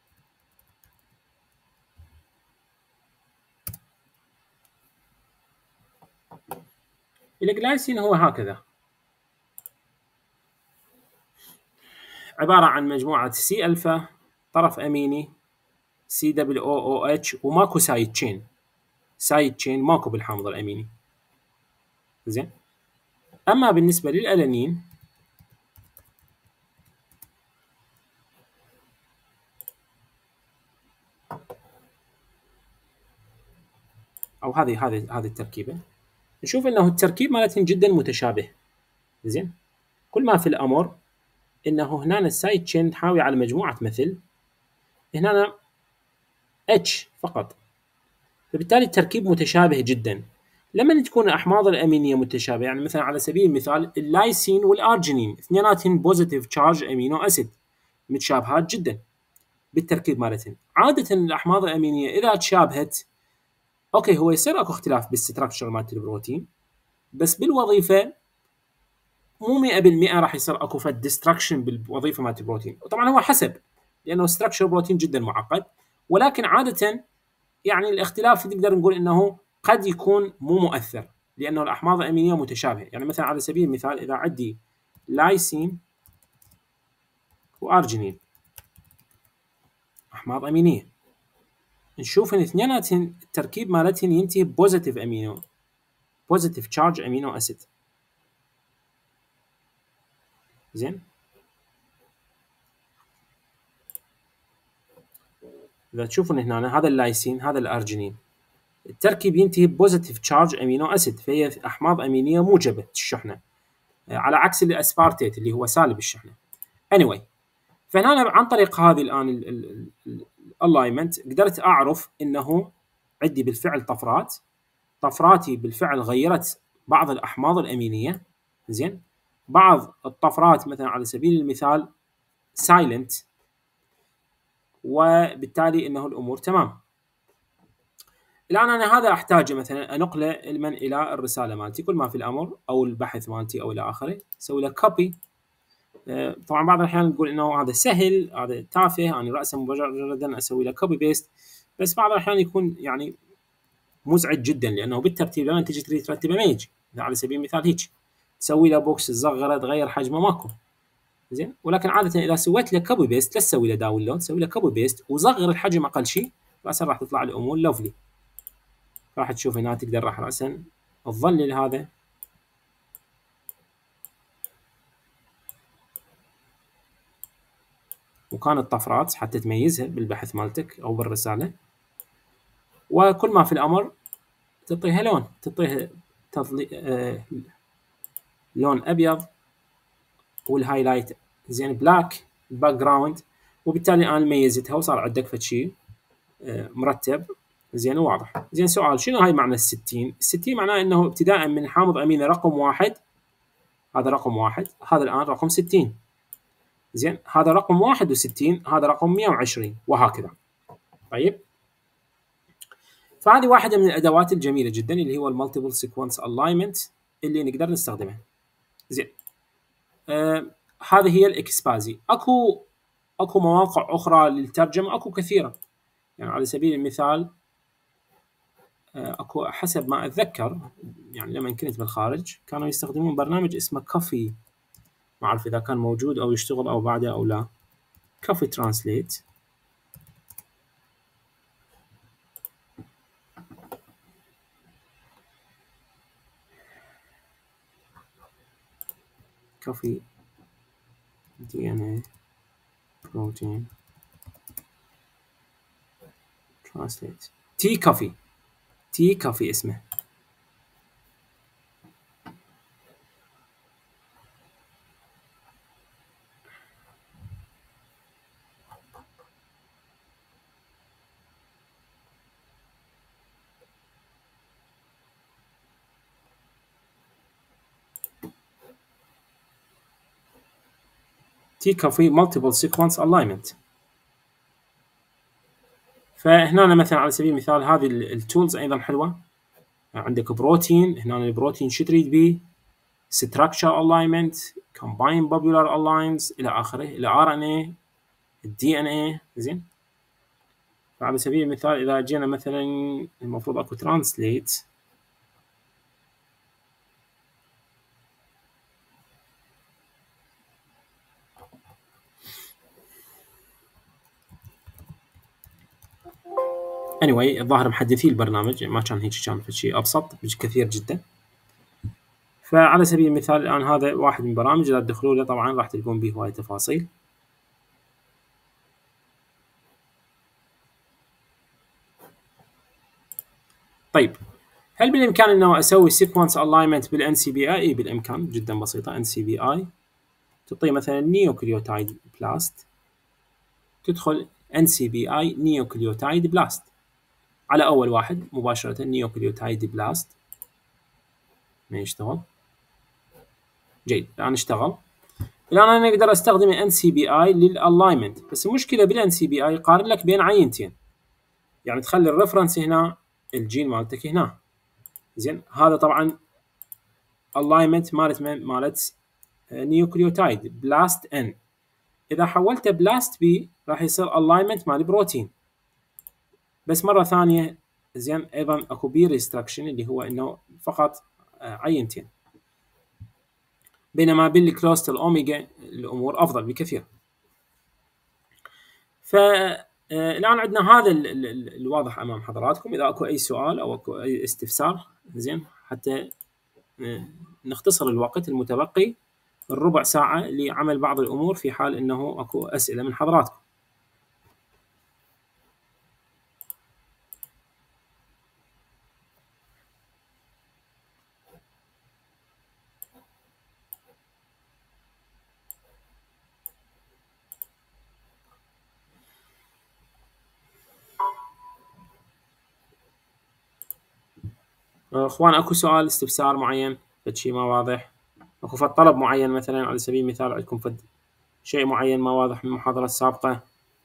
الجلايسين هو هكذا، عباره عن مجموعه سي الفا طرف اميني سي دبليو او اتش وماكو سايد تشين. سايد تشين ماكو بالحامض الاميني. زين، اما بالنسبه للالانين او هذه التركيبه، نشوف انه التركيب مالتهم جدا متشابه. زين، كل ما في الامر انه هنا السايد تشين تحاوي على مجموعه مثل، هنا اتش فقط، فبالتالي التركيب متشابه جدا. لما تكون الاحماض الامينيه متشابهه، يعني مثلا على سبيل المثال اللايسين والارجينين اثنيناتهم بوزيتيف تشارج امينو اسيد، متشابهات جدا بالتركيب مالتهم. عاده الاحماض الامينيه اذا تشابهت اوكي هو يصير اكو اختلاف بالستراكشر مالت البروتين، بس بالوظيفه مو 100% راح يصير اكو فد ديستركشن بالوظيفه مالت البروتين. وطبعا هو حسب، لانه ستراكشر بروتين جدا معقد، ولكن عاده يعني الاختلاف نقدر نقول انه قد يكون مو مؤثر، لانه الاحماض الامينيه متشابهه. يعني مثلا على سبيل المثال اذا عندي لايسين وارجينين احماض امينيه، نشوف ان اثنيناتهم التركيب مالتهم ينتهي بوزيتيف امينو، بوزيتيف تشارج امينو اسيد. زين، اذا تشوفون هنا هذا اللايسين هذا الارجينين التركيب ينتهي بوزيتيف تشارج امينو اسيد، فهي احماض امينيه موجبه الشحنه، على عكس الاسبارتيت اللي هو سالب الشحنه. anyway، فهنا عن طريق هذه الان الالاينمنت قدرت اعرف انه عندي بالفعل طفرات، طفراتي بالفعل غيرت بعض الاحماض الامينيه. زين، بعض الطفرات مثلا على سبيل المثال سايلنت، وبالتالي انه الامور تمام. الان انا هذا احتاجه مثلا انقله الى الرساله مالتي، كل ما في الامر او البحث مالتي او الى اخره، اسوي له كوبي. طبعا بعض الاحيان نقول انه هذا سهل، هذا تافه، انا راسا مجردا اسوي له كوبي بيست، بس بعض الاحيان يكون يعني مزعج جدا، لانه بالترتيب لما تجي تريد ترتبه ما يجي. على سبيل المثال هيك تسوي له بوكس تصغره تغير حجمه ماكو. زين، ولكن عاده اذا سويت له كوبي بيست لا تسوي له داونلود، سوي له كوبي بيست وصغر الحجم اقل شيء، راسا راح تطلع الامور لوفلي. راح تشوف هنا تقدر راح راسا تظلل هذا وكانت طفرات حتى تميزها بالبحث مالتك او بالرساله، وكل ما في الامر تعطيها لون، تعطيها لون ابيض والهايلايت زين بلاك باك جراوند، وبالتالي انا ميزتها وصار عندك فد شيء مرتب زين وواضح. زين، سؤال شنو هاي معنى ال60؟ ال60 معناه انه ابتداء من حامض اميني رقم 1، هذا رقم 1، هذا الان رقم 60. زين، هذا رقم 61، هذا رقم 120، وهكذا. طيب، فهذه واحده من الادوات الجميله جدا اللي هو المالتيبل سيكونس الاينمنت اللي نقدر نستخدمها. زين، هذه هي الاكسبازي. اكو مواقع اخرى للترجمه، اكو كثيره. يعني على سبيل المثال اكو حسب ما اتذكر، يعني لما كنت بالخارج كانوا يستخدمون برنامج اسمه كوفي، ما اعرف اذا كان موجود او يشتغل او بعده او لا. كوفي ترانسليت. coffee DNA protein translate تي كوفي اسمه. تي كوفي multiple sequence alignment. فهنا مثلا على سبيل المثال هذه التولز ايضا حلوه. عندك بروتين، هنا البروتين شو تريد بيه؟ structure alignment، combine popular aligns الى اخره، الى RNA، DNA. زين. فعلى سبيل المثال اذا جينا مثلا المفروض اكو translate anyway الظاهر محدثين البرنامج، ما كان هيك، كان في شيء ابسط بكثير جدا. فعلى سبيل المثال الان هذا واحد من البرامج، اذا تدخلوا له طبعا راح تلقون به هواي تفاصيل. طيب هل بالامكان انه اسوي سيكونس الاينمنت بالان سي بي اي؟ بالامكان، جدا بسيطه. ان سي بي اي تعطي مثلا نيوكليوتايد بلاست، تدخل ان سي بي اي نيوكليوتايد بلاست على اول واحد مباشره، نيوكليوتايد بلاست ما يشتغل. جيد، الان اشتغل. الان انا اقدر استخدم ان سي بي اي للالاينمنت، بس المشكله بالان سي بي اي يقارن لك بين عينتين، يعني تخلي الريفرنس هنا، الجين مالتك هنا. زين، هذا طبعا الاينمنت مالت نيوكليوتايد بلاست ان. اذا حولته بلاست بي راح يصير الاينمنت مال بروتين. بس مره ثانيه زين ايضا اكو بي ريستركشن اللي هو انه فقط عينتين، بينما بالكلوستر اوميجا الامور افضل بكثير. فالان عندنا هذا الواضح امام حضراتكم. اذا اكو اي سؤال او اكو اي استفسار زين، حتى نختصر الوقت المتبقي الربع ساعه لعمل بعض الامور في حال انه اكو اسئله من حضراتكم. اخوان اكو سؤال استفسار معين، فد شيء ما واضح، اكو فد طلب معين مثلا على سبيل المثال عندكم فد شيء معين ما واضح من المحاضرة السابقة؟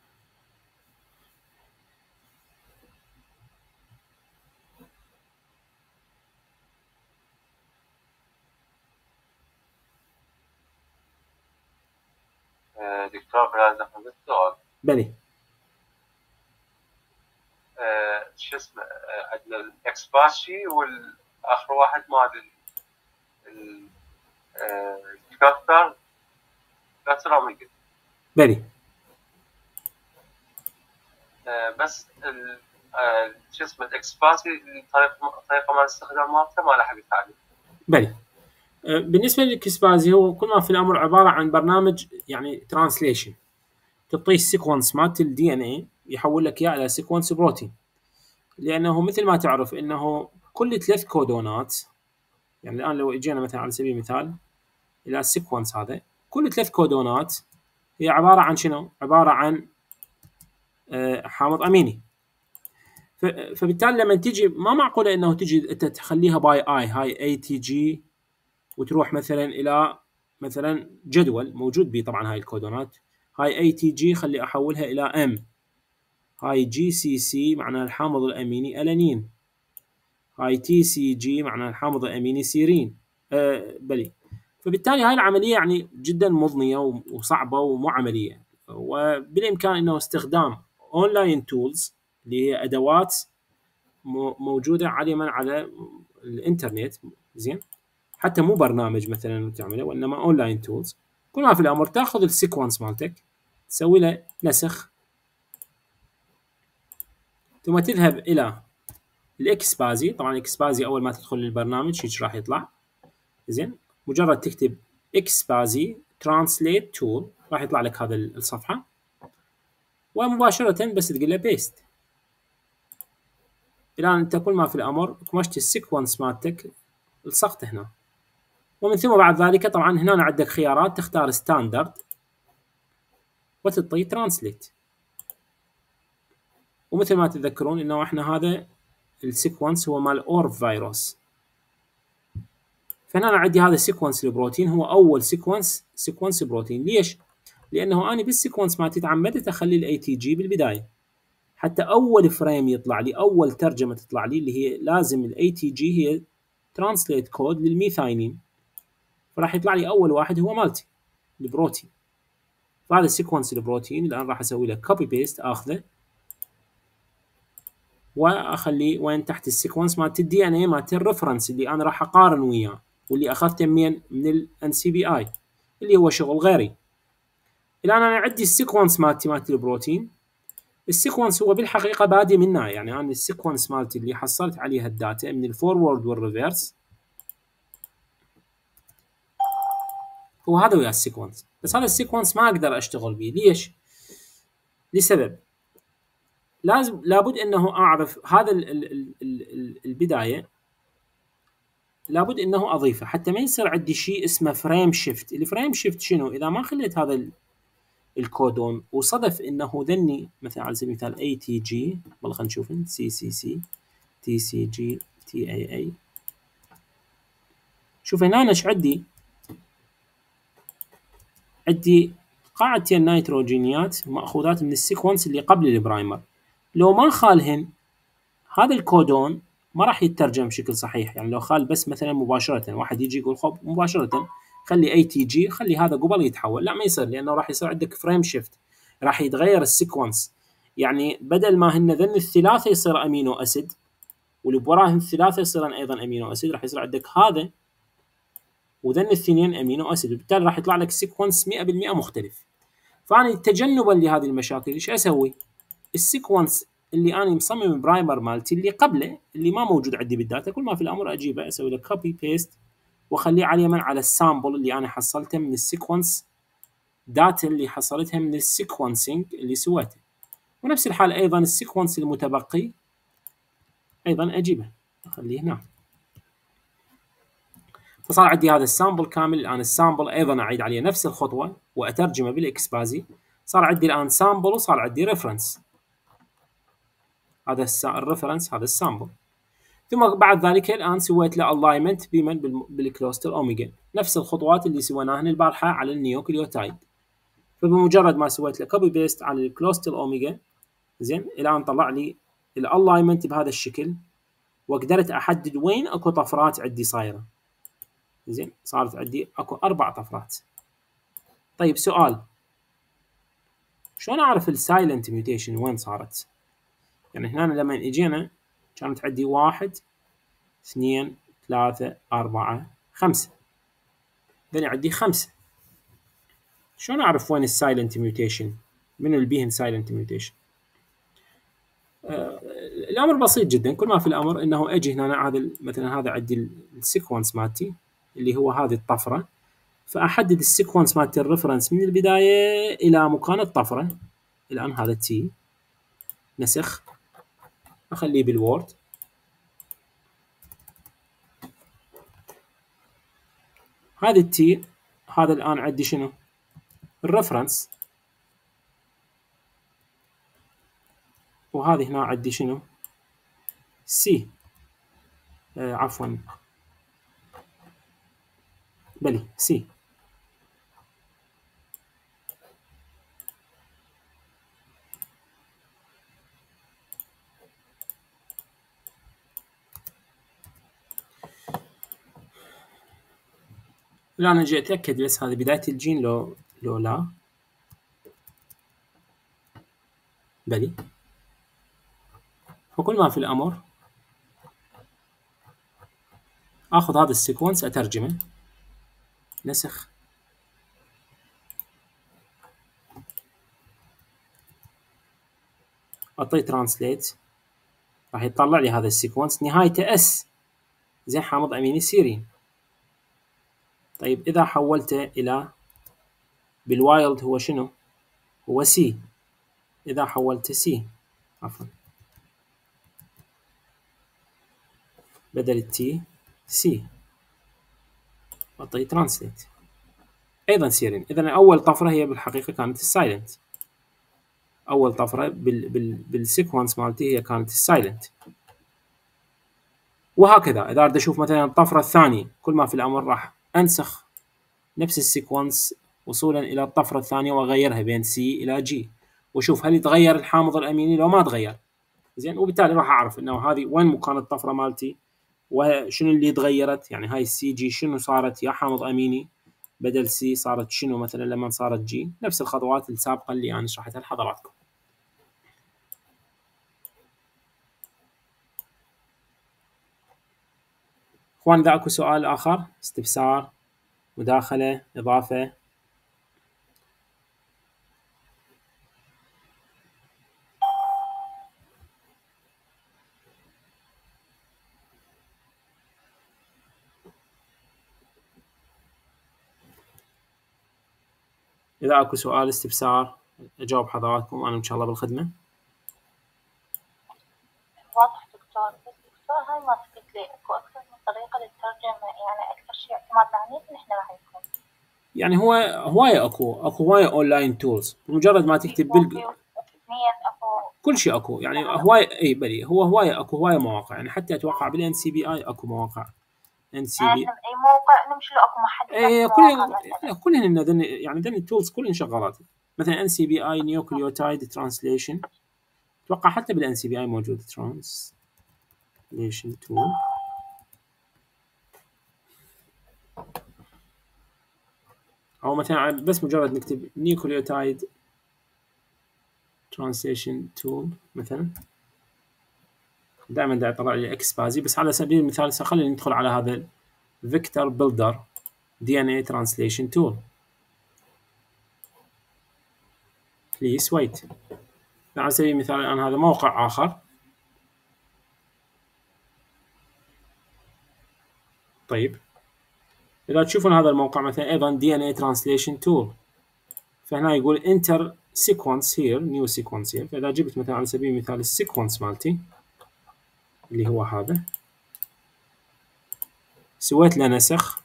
دكتور بلال ناخذ السؤال. بلي. شو اسمه، عندنا الاكسباشي والاخر واحد مال الكاستر اوميجا. بلي. بس شو اسمه الاكسباشي الطريقه مال الاستخدام مالته ما لحقت عليه. بلي. بالنسبه للكسبازي هو كل ما في الامر عباره عن برنامج يعني ترانسليشن، تعطيه السيكونس مالت الدي ان اي يحول لك اياه الى سيكونس بروتين. لانه مثل ما تعرف انه كل 3 كودونات، يعني الان لو اجينا مثلا على سبيل المثال الى السيكونس هذا، كل 3 كودونات هي عباره عن شنو؟ عباره عن حامض اميني. فبالتالي لما تجي ما معقوله انه تجي انت تخليها باي اي، هاي اي تي جي، وتروح مثلا الى مثلا جدول موجود به طبعا هاي الكودونات، هاي اي تي جي خلي احولها الى ام، هاي جي سي سي معناها الحامض الاميني الانين، هاي تي سي جي معناها الحامض الاميني سيرين. بلي. فبالتالي هاي العمليه يعني جدا مضنيه وصعبه ومو عمليه، وبالامكان انه استخدام اونلاين تولز اللي هي ادوات موجوده عالما على الانترنت. زين، حتى مو برنامج مثلا تعمله، وانما اونلاين تولز. كل ما في الامر تاخذ السيكونس مالتك، تسوي له نسخ، ثم تذهب الى الاكسبازي. طبعا الاكسبازي اول ما تدخل البرنامج هيك راح يطلع. زين، مجرد تكتب XBASI Translate Tool، راح يطلع لك هذا الصفحة، ومباشرة بس تقول له بيست. الآن أنت كل ما في الأمر كمشت السيكونس مالتك لصقته هنا، ومن ثم بعد ذلك طبعا هنا عندك خيارات تختار ستاندرد وتعطي ترانسليت. ومثل ما تتذكرون انه احنا هذا السيكونس هو مال اورف فيروس، فهنا أنا عندي هذا السيكونس البروتين هو اول سيكونس بروتين. ليش؟ لانه انا بالسيكونس مالتي تعمدت اخلي الاي تي جي بالبدايه، حتى اول فريم يطلع لي، اول ترجمه تطلع لي اللي هي لازم الاي تي جي هي ترانسليت كود للميثاينين، فراح يطلع لي اول واحد هو مالتي البروتين. فهذا السيكونس البروتين الان راح اسوي له كوبي بيست، اخذه واخليه وين تحت السيكونس مالت الدي ان اي مالت الريفرنس اللي انا راح اقارن وياه، واللي اخذته من الان سي بي اي اللي هو شغل غيري. الان انا عندي السيكونس مالت البروتين. السيكونس هو بالحقيقه بادي منها، يعني انا السيكونس مالتي اللي حصلت عليها الداتا من الفورورد والريفيرس هو هذا ويا السيكونس، بس هذا السيكونس ما اقدر اشتغل به. ليش؟ لسبب، لابد انه اعرف هذا البدايه، لابد انه اضيفه حتى ما يصير عندي شيء اسمه فريم شيفت. الفريم شيفت شنو؟ اذا ما خليت هذا الكودون وصدف انه ذني مثلا على سبيل المثال اي تي جي، والله خلينا نشوف سي سي سي تي سي جي تي اي اي. شوف هنا ايش عندي قاعدتين نيتروجينيات ماخوذات من السيكونس اللي قبل البرايمر، لو ما خالهن هذا الكودون ما راح يترجم بشكل صحيح. يعني لو خال بس مثلا مباشره واحد يجي يقول خب مباشره خلي اي تي جي، خلي هذا قبل يتحول، لا ما يصير، لانه راح يصير عندك فريم شيفت، راح يتغير السيكونس. يعني بدل ما هن ذن الثلاثه يصير امينو اسيد، واللي وراهم الثلاثه يصيرن ايضا امينو اسيد، راح يصير عندك هذا وذن الاثنين امينو اسيد، وبالتالي راح يطلع لك سيكونس 100% مختلف. فانا تجنبا لهذه المشاكل ايش اسوي؟ السيكونس اللي انا مصمم برايمر مالتي اللي قبله اللي ما موجود عندي بالداتا، كل ما في الامر اجيبه اسوي له كوبي بيست واخليه على اليمين على السامبل اللي انا حصلته من السيكونس داتا اللي حصلتها من السيكونسينج اللي سويته. ونفس الحال ايضا السيكونس المتبقي ايضا اجيبه اخليه هنا. فصار عندي هذا السامبل كامل. الان السامبل ايضا اعيد عليه نفس الخطوه واترجمه بالاكسبازي. صار عندي الان سامبل وصار عندي ريفرنس، هذا الريفرنس هذا السامبل. ثم بعد ذلك الان سويت له الاينمنت بمن بالكلوستر اوميجا، نفس الخطوات اللي سويناها البارحه على النيوكليوتايد. فبمجرد ما سويت له كوبي بيست على الكلوستر اوميجا، زين الان طلع لي الالاينمنت بهذا الشكل، وقدرت احدد وين اكو طفرات عندي صايره. زين صارت عندي اكو 4 طفرات. طيب سؤال، شلون اعرف السايلنت ميوتيشن وين صارت؟ يعني هنا لما اجينا كانت عندي 1 2 3 4 5، ذني عندي 5. شلون اعرف وين السايلنت ميوتيشن؟ من اللي بيهن سايلنت ميوتيشن؟ الامر بسيط جدا. كل ما في الامر انه اجي هنا هذا مثلا هذا عندي السيكونس مالتي اللي هو هذه الطفره، فاحدد السيكونس مالت الريفرنس من البدايه الى مكان الطفره. الان هذا تي نسخ اخليه بالوورد، هذا التي هذا الان عندي شنو؟ الريفرنس، وهذه هنا عندي شنو؟ سي عفوا بلي سي. الآن أجي أتأكد بس هذه بداية الجين لو لا بلي. وكل ما في الأمر آخذ هذا السيكونس أترجمه، نسخ أعطيه ترانسليت، راح يطلع لي هذا السيكونس نهايته اس زين حامض أميني سيرين. طيب إذا حولته إلى بالوايلد هو شنو؟ هو سي. إذا حولت سي، عفوا، بدل التي سي، أعطي ترانسليت أيضا سيرين. إذا أول طفرة هي بالحقيقة كانت السايلنت، أول طفرة بالسيكونس مالتي هي كانت السايلنت. وهكذا إذا أريد أشوف مثلا الطفرة الثانية، كل ما في الأمر راح أنسخ نفس السيكونس وصولا إلى الطفرة الثانية وأغيرها بين سي إلى جي، وشوف هل يتغير الحامض الأميني لو ما تغير. زين، وبالتالي راح أعرف إنه هذه وين مكان الطفرة مالتي وشنو اللي تغيرت. يعني هاي السي جي شنو صارت يا حامض أميني، بدل سي صارت شنو مثلا لما صارت جي. نفس الخطوات السابقة اللي أنا شرحتها لحضراتكم. اخوان اذا اكو سؤال اخر، استفسار، مداخله، اضافه. اذا اكو سؤال استفسار اجاوب حضراتكم، انا ان شاء الله بالخدمه. واضح دكتور، بس دكتور هاي ما قلت لي اكو اكثر من طريقه للترجمه، يعني اكثر شيء اعتمادنا عليه نحن راح يكون. يعني هو هوايه اكو هوايه اونلاين تولز، بمجرد ما تكتب كل شيء اكو. يعني هوايه، اي بلي هو هوايه اكو هوايه مواقع. يعني حتى اتوقع بالان سي بي اي اكو مواقع ان سي بي. اي موقع نمشي له اكو محدد. اي كلهن يعني ذن التولز كلهن شغالات. مثلا ان سي بي اي نيوكليوتايد ترانسليشن، اتوقع حتى بالان سي بي اي موجود ترانسليشن تول. او مثلا بس مجرد نكتب نيوكليوتايد ترانسليشن تول مثلا، دائما دا يطلع لي اكسبازي. بس على سبيل المثال خلينا ندخل على هذا فيكتور بيلدر دي ان اي ترانسليشن تول. بليز ويت. على سبيل المثال الان هذا موقع اخر. طيب اذا تشوفون هذا الموقع مثلا ايضا دي ان اي ترانسليشن تول، فهنا يقول انتر سيكونس هير، نيو سيكونس هير. فاذا جبت مثلا على سبيل المثال السيكونس مالتي اللي هو هذا، سويت له نسخ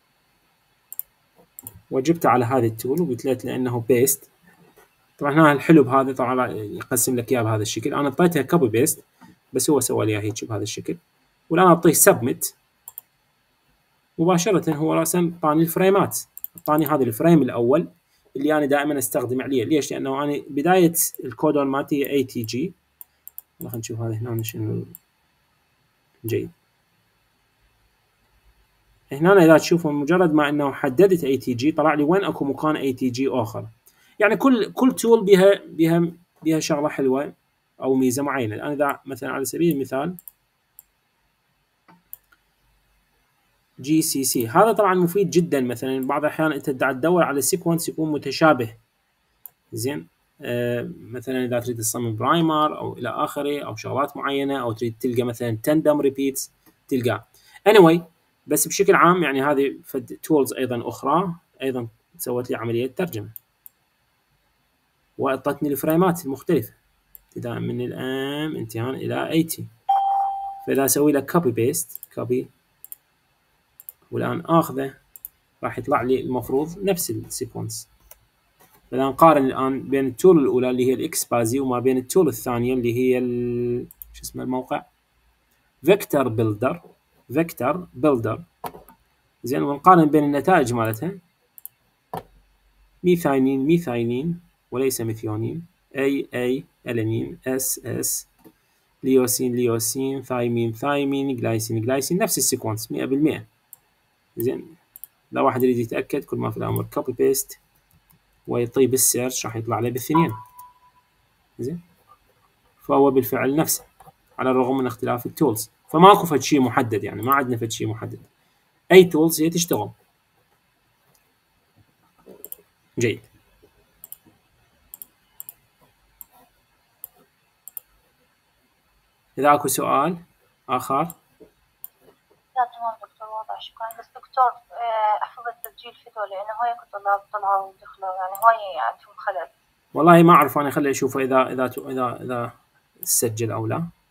وجبته على هذه التول وقلت له انه بيست. طبعا هنا الحلو بهذا طبعا يقسم لك اياه بهذا الشكل. انا اعطيته كوبي بيست بس هو سوى لي اياه هيك بهذا الشكل. والان اعطيه سبميت مباشره، هو راسا اعطاني الفريمات. اعطاني هذا الفريم الاول اللي انا دائما استخدم عليه. ليش؟ لانه انا بدايه الكودون مالتي اي تي جي. خلينا نشوف هذا هنا شنو. جيد. هنا اذا تشوفون مجرد ما انه حددت اي تي جي طلع لي وين اكو مكان اي تي جي اخر. يعني كل تول بها شغله حلوه او ميزه معينه. الان اذا مثلا على سبيل المثال جي سي سي، هذا طبعا مفيد جدا. مثلا بعض الاحيان انت تدور على سيكونس يكون متشابه. زين، مثلا اذا تريد تصمم برايمر او الى اخره او شغلات معينه، او تريد تلقى مثلا تندم ريبيتس تلقاه. anyway بس بشكل عام يعني هذه تولز ايضا اخرى ايضا سوت لي عمليه ترجمه واعطتني الفريمات المختلفه ابتداء من الام انتهاء الى 80. فاذا اسوي له كوبي بيست كوبي والان اخذه راح يطلع لي المفروض نفس السيكونس. فاذا نقارن الان بين التول الاولى اللي هي الاكسبازي وما بين التول الثانيه اللي هي شو اسمه الموقع فيكتور بيلدر. زين، ونقارن بين النتائج مالتها. ميثاينين وليس ميثيونين، اي الانين، اس ليوسين، ثايمين، جلايسين، نفس السيكونس 100%. زين، لو واحد يريد يتاكد كل ما في الامر كوبي بيست ويطيب بالسيرش راح يطلع له بالاثنين. زين، فهو بالفعل نفسه على الرغم من اختلاف التولز. فماكو فد شيء محدد، يعني ما عندنا فد شيء محدد، اي تولز هي تشتغل. جيد. اذا اكو سؤال اخر. لا تمام دكتور واضح. شكرا. بس دكتور أحفظ التسجيل فتوى لأنه هواي طلاب طلعوا ودخلوا يعني هواي عندهم خلل. والله ما أعرف، أنا خلي أشوفه إذا سجل أو لا.